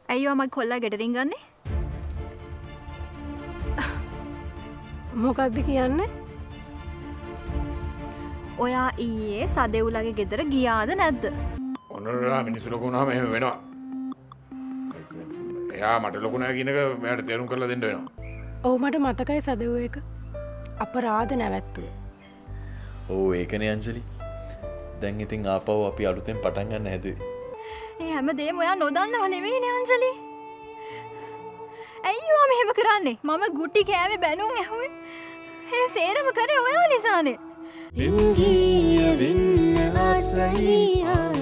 ඇයි මම කොල්ලා ගෙදරින් ගන්නෙ? මොකක්ද කියන්නේ? ඔයා ඊයේ සදෙව්ලගේ ගෙදර ගියාද නැද්ද? ඔන්නලා මිනිස්සු ලොකු වුණාම එහෙම වෙනවා. එයා මට ලොකු නෑ කියන එක මට තේරුම් කරලා දෙන්න වෙනවා. ඔව් මට මතකයි සදෙව් එක. අපරාධ නැවැත්තුවේ. ඔව් ඒකනේ අංජලි. දැන් ඉතින් ආපහු අපි අලුතෙන් පටන් ගන්න හැදුවේ. ඒ හැමදේම ඔයා නොදන්නව නෙවෙයිනේ අංජලි. ඇයි ඔයා මෙහෙම කරන්නේ? මම ගුටි කෑවේ බැනුම් ඇහුවේ. ඒ සේරම කරේ ඔයා නිසානේ. Ingia vinna asai